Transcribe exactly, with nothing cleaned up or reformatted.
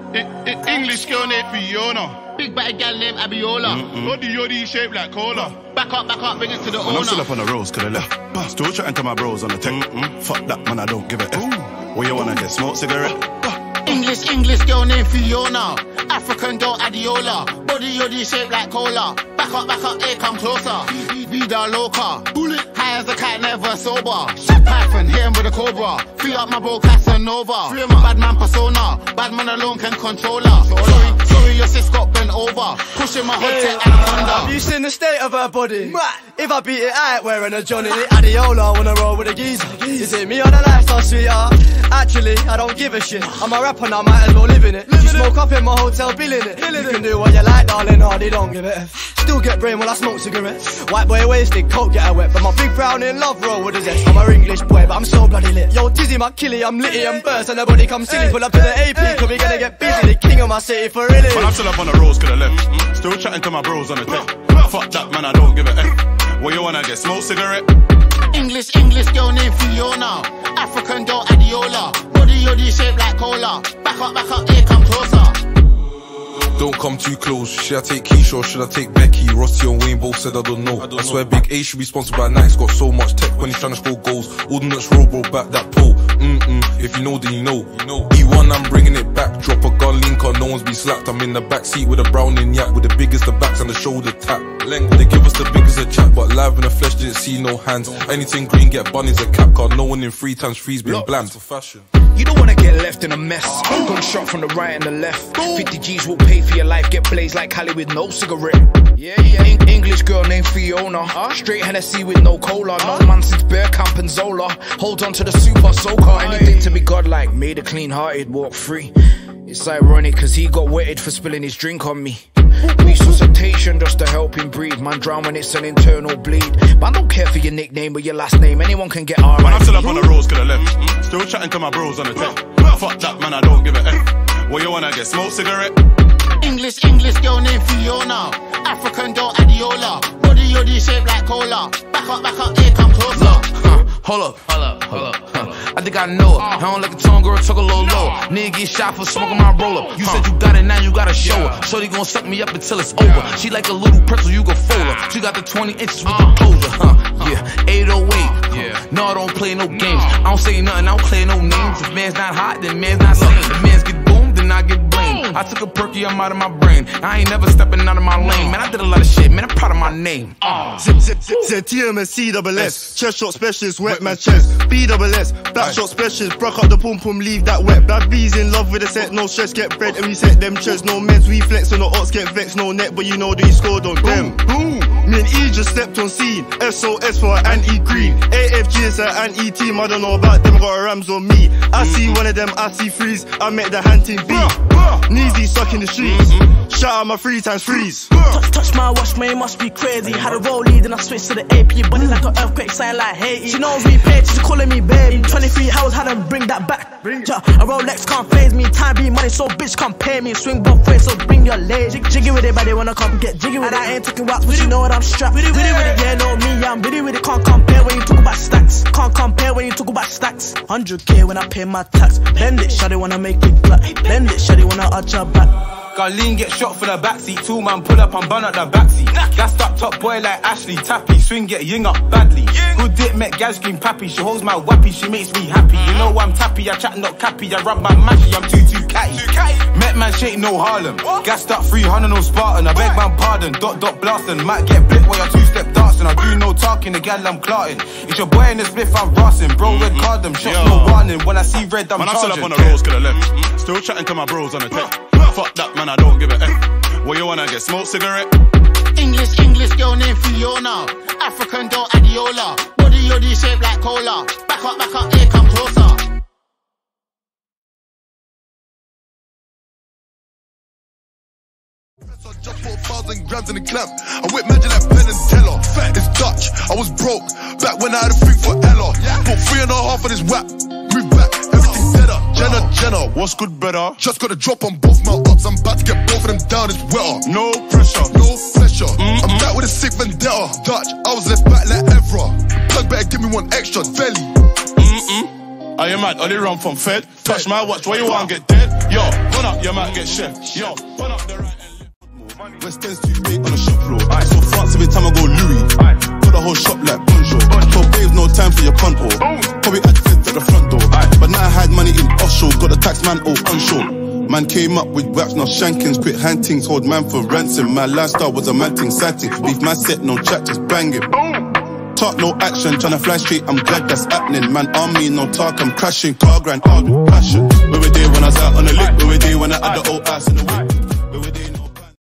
English girl named Fiona. Big batty gal named Abiola. Body-ody shaped like cola. Back up, back up, bring it to the Man, owner. I'm still up on the roads, could I left. Still chatting to my bros on the tech. Fuck that, man, I don't give a F. What you wanna get, smoke cigarette? English, English girl named Fiona. African doll Adeola. Body-ody shaped like cola. Back up, back up, here, come closer. Vida, loca. High as a kite, never sober. Shit Python, hit him with a Cobra. Free up my bro Casanova. Badman persona. Badman alone can control her. Sorry, sorry, your sis got bent over. Pushing my hot tech anaconda. Have you seen the state of her body? If I beat it, I ain't wearing a Johnny. Adeola wanna roll with a geezer. Is it me or the lifestyle, sweetheart? Actually, I don't give a shit. I'm a rapper now, might as well live in it. You smoke up in my hotel, billing it. You can do what you like, darling, hardy, don't give a F. Still get brain while I smoke cigarettes. White boy wasted, coke get her wet. But my big brown in love roll with a zest. I'm a English boy, but I'm so bloody lit. Yo, Dizzy, my killie, I'm litty and burst. And nobody come silly, pull up to the A P. Cause we gonna get busy, the king of my city for really. Man, I'm still up on the roads, could I left. Still chatting to my bros on the tech. Fuck that, man, I don't give a F. What you wanna get, smoke cigarette? English, English girl named Fiona. African doll Adeola. Body-ody shaped like cola. Back up, back up, here, come closer. Don't come too close. Should I take Keisha or should I take Becky? Rossi and Wayne both said I don't know. I, don't I swear know. Big A should be sponsored by Nike's got so much tech when he's trying to score goals. Ordnance roll, bro, back that pole. Mm-mm, if you know, then you know. You know. E one, I'm bringing it back. Drop a gun link on, no one's be slapped. I'm in the back seat with a Browning yak with the biggest the backs and the shoulder tap. Length, they give us the biggest a chat, but live in the flesh didn't see no hands. Anything green, get bunnies a cap card. No one in three times three's been bland. For fashion. You don't wanna get left in a mess. Gun shot from the right and the left. fifty G's will pay for your life. Get blazed like Cali with no cigarette. Yeah, yeah. En English girl named Fiona. Straight Hennessy with no cola. No man since Bear Camp and Zola. Hold on to the super soaker. Anything to be godlike. Made a clean hearted, walk free. It's ironic cause he got wetted for spilling his drink on me. Resuscitation just to help him breathe. Man drown when it's an internal bleed. Man don't care for your nickname or your last name. Anyone can get R I. Man, I'm still up on the roads, could I left. Still chatting to my bros on the tech. Fuck that, man, I don't give a F. What you wanna get, smoke cigarette? English, English girl named Fiona. African doll Adeola. Body-ody shaped like cola. Back up, back up, here, come closer. Huh, hold up, hold up, hold up. Huh. I think I know her. I don't like a tongue girl, talk a little low. Nigga get shot for smoking my roller. You said you got it, now you gotta show her. Shorty gon' suck me up until it's over. She like a little pretzel, you go fold her. She got the twenty inches with the closure, huh? Yeah, eight oh eight. Yeah. No, I don't play no games. I don't say nothing, I don't play no names. If man's not hot, then man's not sane. If man's get boomed, then I get blamed. I took a perky, I'm out of my brain. I ain't never stepping out of my lane. Man, I did a lot of shit, man, I'm proud of my name. Uh. Z Z Z T M and C double S. Chest shot specialist, wet man chest. B double S, black shot specialist. Broke up the pum pum, leave that wet. Bad B's in love with the set, no stress, get bread and we set them chests. No meds, we flex on the odds, get vexed, no net, but you know that he scored on them. Boom. Me and E just stepped on scene. S O S for anti-green. A F G is an anti-team, I don't know about them, got a Rams on me. I see one of them, I see freeze. I met the hunting B. Kneesy stuck in the streets. Shout out my three times freeze. Touch, touch my watch, man, it must be crazy. Had a roll lead and I switched to the A P. Bunny like an earthquake, sign like Haiti. She knows me, paid, she's calling me baby. twenty-three hours, had them bring that back. Yeah, a Rolex can't phase me. Time be money, so bitch can't pay me. Swing both ways, so bring your leg. Jig, jiggy with it, but they wanna come get jiggy with it. I ain't talking wax, but you know what I'm strapped. With it, with it, with it, yeah, know me, I'm with it, with it. Can't compare when you talk about stacks. Can't compare when you talk about stacks. one hundred K when I pay my tax. Bend it, shawty wanna make it flat. Bend it, shawty wanna arch your back. Garleen get shot for the backseat. Two man pull up and burn up the backseat. Gassed up top boy like Ashley Tappy. Swing get ying up badly. Good dip met gal scream pappy. She holds my wappy, she makes me happy. You know I'm tappy, I chat not cappy. I rub my mashy, I'm too too catty. Met man shake no Harlem. Gassed up three hundred no Spartan. I beg man pardon. Dot dot blasting. Might get blipped while you're two step dancing. I do no talking, the gal I'm clarting. It's your boy in the spliff, I'm brassing. Bro red card them, shots no warning. When I see red, I'm man, charging. I'm still up on the roads, could I left. Still chatting to my bros on the tech. Fuck that, man, I don't give a F. What you wanna get, smoke cigarette? English, English girl named Fiona. African doll Adeola. Body-ody shaped like cola. Back up, back up, here, come closer. I just put a thousand grams in the clamp. I whip magic like Penn and Teller. It's Dutch, I was broke back when I had a freak for Ella. Put three and a half on this whap. Move back, everything better. Jenna, Jenna, what's good better? Just got a drop on both my ups. I'm about to get both of them down, it's wetter. No pressure, no pressure. Mm-mm. I'm back with a sick vendetta. Dutch, I was left back like Evra. Plug better give me one extra, belly. Mm-mm. Are you mad? Only run from Fed. Touch my watch, why you wanna get dead? Yo, run up, you might get chef. Yo, run up the right and left. West End's too late on the shop floor. Aye. So France every time I go Louis. Aye. Got the whole shop like bonjour. Told babes no time for your contour. Probably had feds at the front door. Aye. But now I had money in offshore. Got the tax man all onshore. Man came up with raps, no shankings, quick hantings, hold man for ransom. My lifestyle was a man thing, sighting. Beef my set, no chat, just banging. Talk, no action, tryna fly straight, I'm glad that's happening. Man, army, no talk, I'm crashing. Car grind, hard with passion. We were there when I was out on the lick, we were there when I had the old ass in the whip.